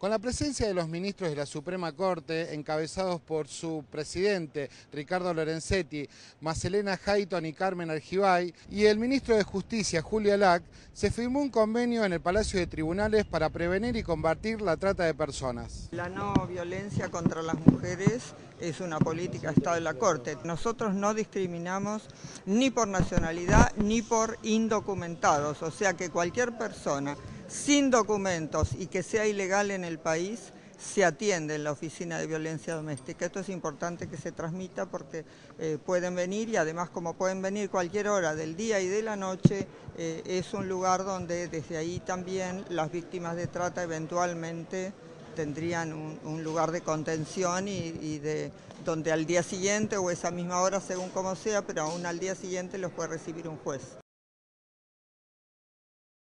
Con la presencia de los ministros de la Suprema Corte, encabezados por su presidente, Ricardo Lorenzetti, Marcelena Hayton y Carmen Argibay, y el ministro de Justicia, Julio Alac, se firmó un convenio en el Palacio de Tribunales para prevenir y combatir la trata de personas. La no violencia contra las mujeres es una política de Estado de la Corte. Nosotros no discriminamos ni por nacionalidad ni por indocumentados, o sea que cualquier persona sin documentos y que sea ilegal en el país se atiende en la Oficina de Violencia Doméstica. Esto es importante que se transmita porque pueden venir y además como pueden venir cualquier hora del día y de la noche, es un lugar donde desde ahí también las víctimas de trata eventualmente tendrían un lugar de contención y de donde al día siguiente o esa misma hora según como sea, pero aún al día siguiente los puede recibir un juez.